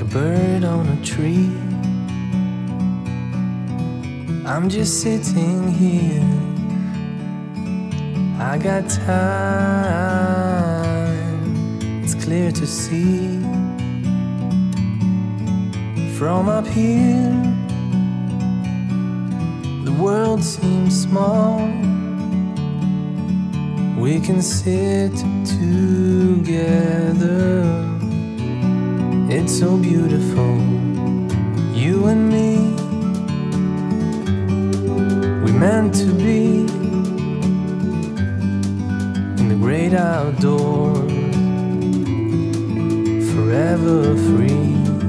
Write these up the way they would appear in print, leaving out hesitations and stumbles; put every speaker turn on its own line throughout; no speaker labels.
bird on a tree. I'm just sitting here. I got time, it's clear to see. From up here, the world seems small. We can sit together. It's so beautiful, you and me. We meant to be in the great outdoors, forever free.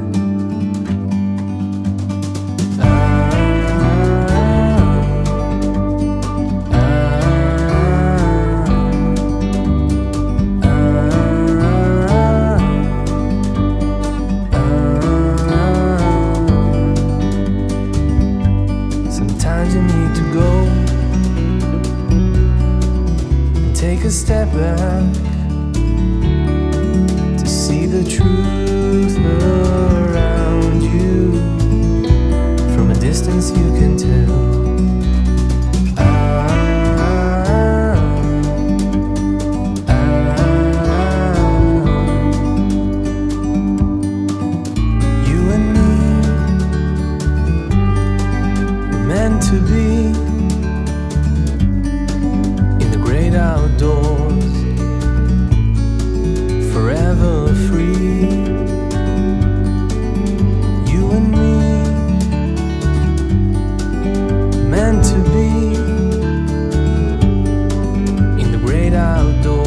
Sometimes you need to go and take a step back to see the truth around you. From a distance you can tell. You and me, we're meant to be in the great outdoors, forever free. You and me, meant to be in the great outdoors.